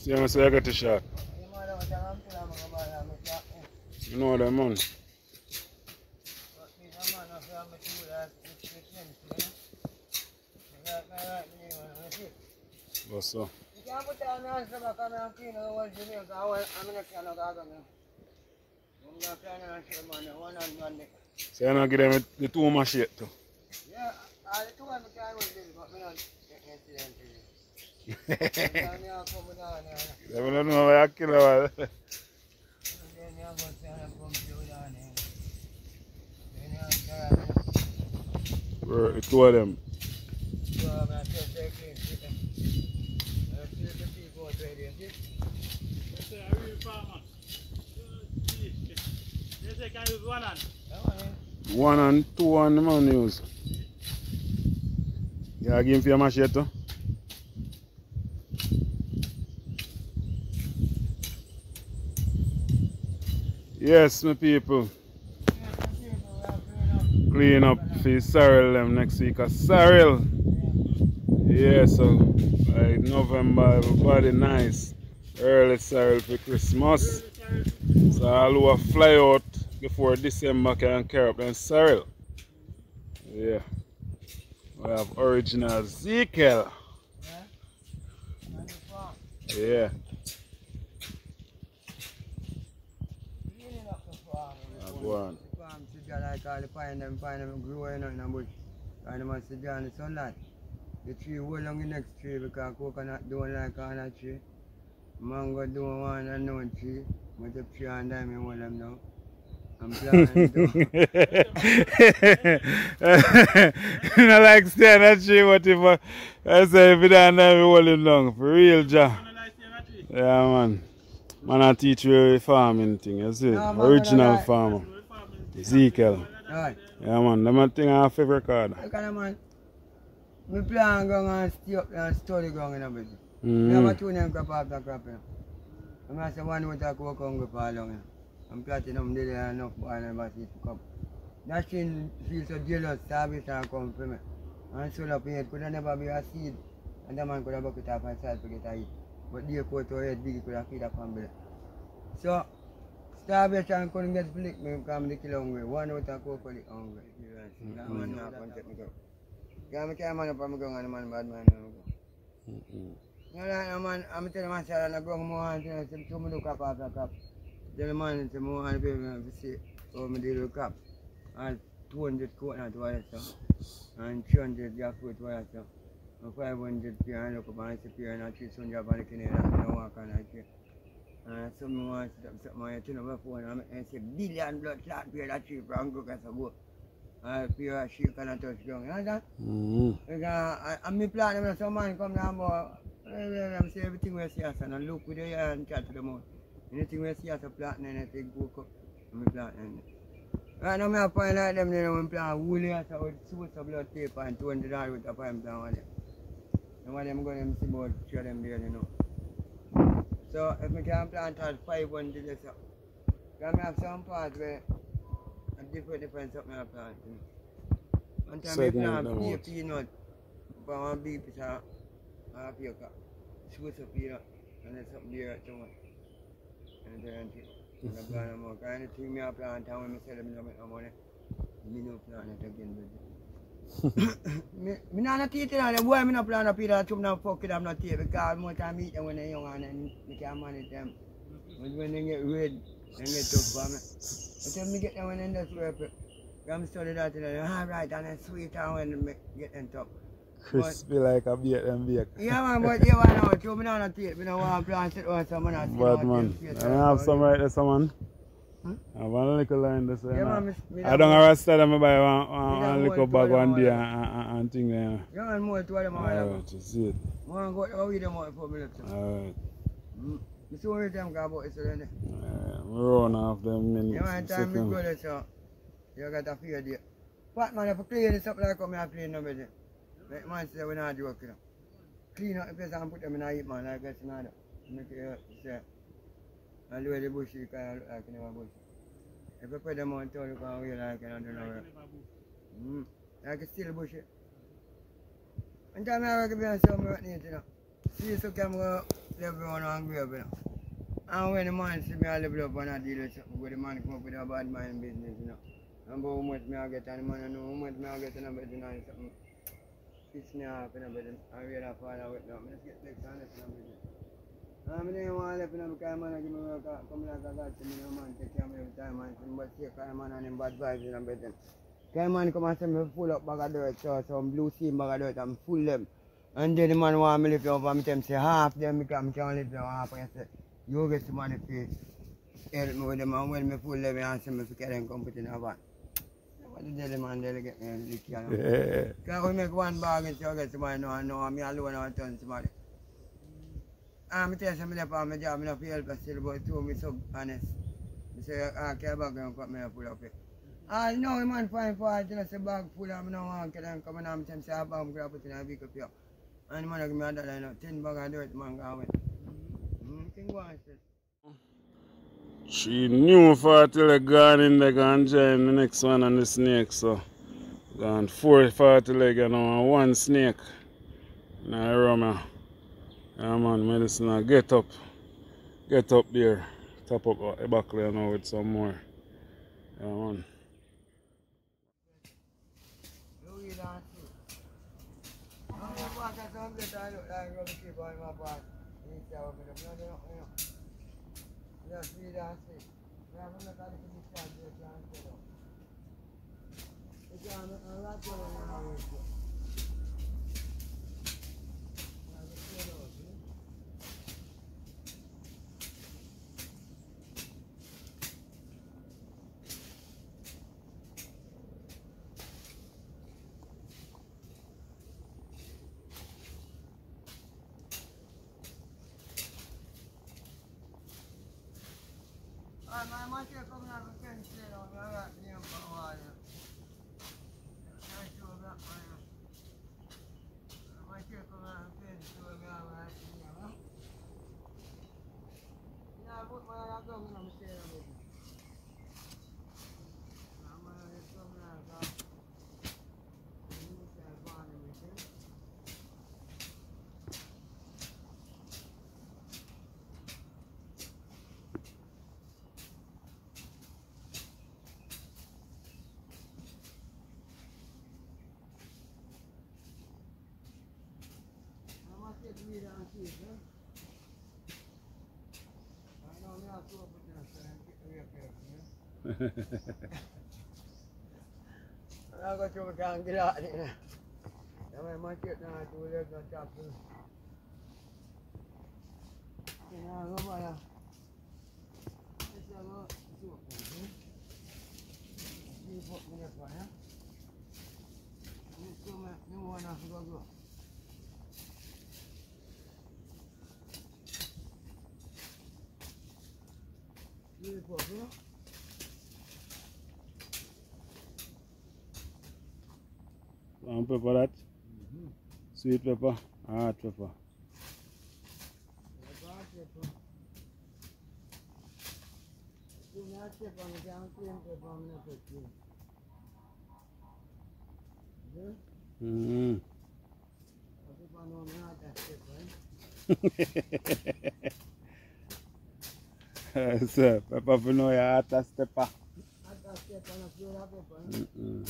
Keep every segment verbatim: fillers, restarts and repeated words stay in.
See how I got the shot? You know that, man. What's up? So you're not give them the two machete too? Yeah, I two of them can will build, but we don't get incident to you. I don't know why I kill her. The two of them. One and two on the man use. Yeah, give him for your machete. Yes, my people. Clean up for Cyril them next week. A Cyril. Yeah, so by November, everybody nice. Early Cyril for Christmas. So all who will fly out before December can carry up then Cyril. Yeah. We have original Ezekiel. Yeah. Go on. Like all the pine them, pine them growing in the bush. And the man sit down in the sunlight. The tree hold on the next tree because coconut don't like all that tree. Mango don't want unknown tree. But the tree and them, you hold them now. I'm planting You know, like stay on that tree, but if I, I say if you don't know, you hold him down. For real, ja. Yeah, man. Man, I teach you a farming thing, you see? No, original farmer. Ezekiel. Right. Yeah, man. That's my thing I have favorite card. Look at that, man. I plan going and stay up there and study going in a bit. Mm. I have a two name crop after crop. I'm going to say one with a coke on for long. I'm planting them there enough boy and about it to come. That thing feels so jealous, service and come for me. And so up here, could never be a seed. And the man could have bucket off and side to get a eat. But the coat or head big could have feed a family. So, starvation couldn't get flicked me because I kill hungry. One with a coke for the hungry. That man not going to take me go. Yeah, I can't man up and go and the man bad man. You know, like, man, I'm telling myself, I'm going more and I say, two minutes crap after crap. Tell the man, say, more and people have to see how I deal with crap. And two hundred coconut water, and three hundred jackfruit water, and five hundred pear and look up and I say pear and I choose one job and I can walk and I say. And some want to set up something, I turn up my phone and say, billion blood clot pear that tree from go because I go. And pear shake and I touch ground, you understand? Mm-hmm. Because I'm me planning, some man come down, but I'm saying everything we see us and look with the ear and chat to the mouth. Anything we see us a planting and I take go up, I'm planting. Right now, I find like them there when plant woolly and so with suits of blood paper and two hundred dollars with a pipe down on them. And when them go them see about three of them there, you know. So if I can plant at five hundred or so, because I have some parts where a different different something I plant, you know. One time I plant pea peanut, but one big piece of half acre, suits of peanut, and then something there at the one. And then and I plant them out. Because anything I plant and when I sell them, I make no money. I don't plant it again. I don't have teeth in them. Boy, I don't plant a Peter, I don't fuck it, I'm not teeth. Because most time I eat them when they're young and I can't manage them. But when they get red, they get tough for me. But when I get them when they're just I'm studying that today. All right, and then sweet and when they get them tough. Crispy like a bake and bake. Yeah, man, but you know, I don't have teeth. I don't want to plant it or something. Bad man. I have some right there, someone. Hmm? I have a little line there. So yeah, man, I don't have a style, I buy one, one, one little bag one day and, and, and thing there. Yeah, man, more to them. Alright, you see it. I want to go with them out for me. Alright. You see what them go about it, so then? Alright, we run off them minutes. Yeah, man, time we go there, so you got a fear there. But man, if you clean this up like how I clean them, like man say we're not joking. Clean up the place and put them in a heap, man, like that's another. Make it say. And do the bush, you can look like you never bush. If you put them on top, you can wheel like you don't do no mm. Like you still bush it. And time I work behind some work neat, you know. See, so can go level one and grave, you know. And when the man see me, I level up and I deal with something, where the man come up with a bad mind business, you know. And about how much me I get, and the man I know how much me I get in a bed, you know, and something piss me off in a bed, I really fall out with them. I just get next and left in a bed. And I didn't want to left in a bed, because man I give me work, come like a God to me, no man, take care of me every time, and some bad shake, and man and them bad vibes in a bed. Because man come and say me full up bag of dirt, so some blue seam bag of dirt, and full them. And then the man want me lift over, me tell him say half them, because I can't lift over half, and I say, you get some money to help me with them, and when me full them, and say me to carry them come put in a van. What the hell man they'll get me and lick you know? Yeah. Because we make one bargain so I get somebody know and know me alone and turn somebody. And I tell you, I left on my job, I don't feel help still, but two me so honest. I say, I care about them, cut me and pull up it. I know man find fault, you know, say bag full and I don't want to come and I'm saying, say I bag grab it in a vehicle here. And the man give me a dollar, you know, ten bag of dirt, man, go away. Mm, think what I said. She knew forty leg gone in there, gone join the next one on the snake, so gone four forty leg and now one snake. Now Roma. Yeah man, medicine get up. Get up there. Top up the back there now with some more. Yeah man. Just read and see. We have to look at the discharge rate and see though. You can't make a lot of money in our ratio. You have to stay out, see? Ah, my machine coming out of the fence there, I got the name for a while. I show that one. My machine coming out of the fence, so I got the name, huh? Yeah, I put my gun in the machine with me. I'm going to come out of that. You say I found the machine. We don't see it, huh? I know me also put in a sign, we are careful, yeah? I got to can't get out there. I might get now two legs on top of it. You know, go by that. This is a lot to do, okay? You put me there for, yeah? You two me, you want to go go. Beautiful, bro. Brown pepper that? Mm-hmm. Sweet pepper, hot pepper. Hot pepper. You not pepper, you can't clean pepper, I'm not so clean. Yeah? Mm-hmm. Pepper no, me not that pepper, eh? So, pepper for know your hottest pepper. Hottest pepper, no pure pepper, eh? Mm-mm.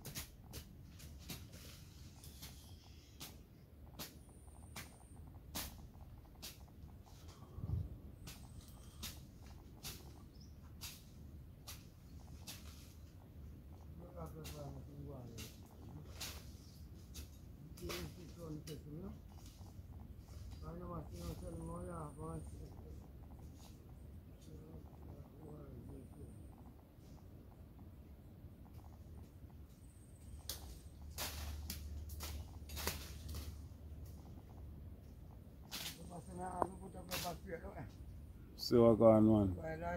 So I go on one.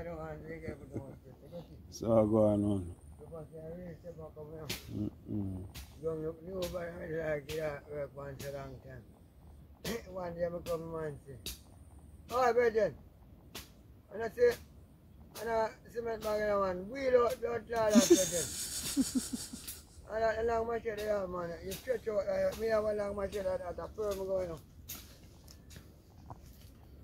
So I go on one. Mm-mm. One day I come and say, oh, Bridget, and I say, and I cement bag in one, wheel out the outside of Bridget. And that long machine there, man, you stretch out, uh, me have a long machine that a firm going on.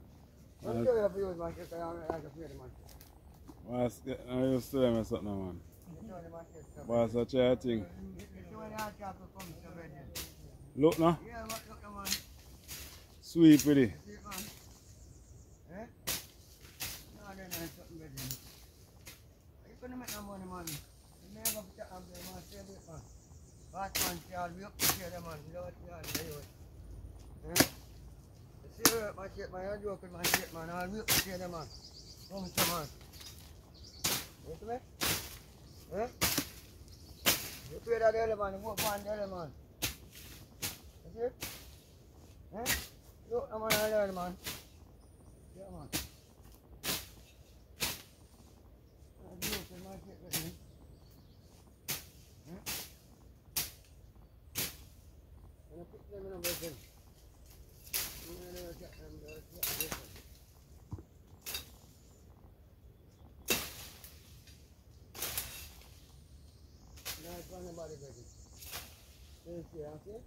I'm sure you have to use machete, I like to play the machete. What's I used to them something, man. You know the machete. What's such a thing? You see when the hot chopper comes to bed then? Look now. Yeah, look, look, no, man. Sweep with it. See it, man? Eh? No, then there's something bed then. You couldn't make no money, man. You never put that up there, man. Save it, man. Fast man, see all we up to share them, man. You know what you are, you know. Eh? You see where my shit, man. You're joking, my shit, man. All we up to share them, man. Come to man. You see me? Eh? You pay that element, you work on the element. You see? Eh? Look, I'm on the element. Yeah, man. I'm joking, my shit with me. Eh? And I put them in a building. I'm going to get them there. Nice one about it, baby. Thank you, okay?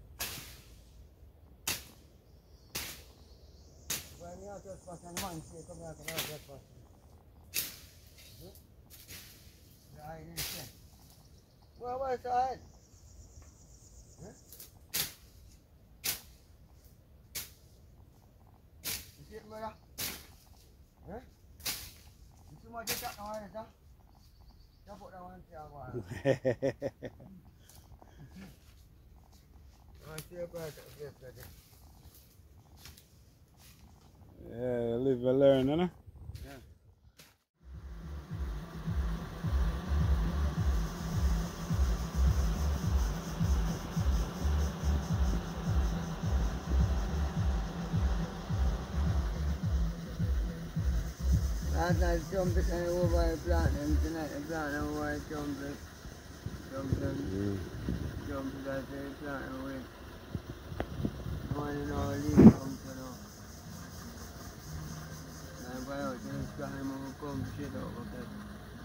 When you have to pass on the man, see, come here, come here, just pass. Yeah, I didn't say. Well, where's the head? Huh? You see it, brother? Huh? You see what you got now, is that? Just put that one in there, I see a bird yesterday. Yeah, live and learn, you know? Yeah. Last night jumped it and over the plant and tonight the plant and over the jumped it. Jumped it. Mm. Jumped it at the plant and wait. No one in our league comes to know. And by out in the sky and we'll come shit out of that.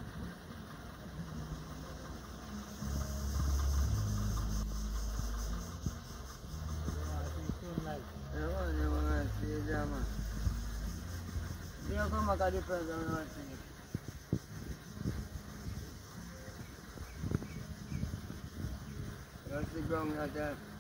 I want you to see the drama. You come back at the place and we'll see it. That's the ground right there.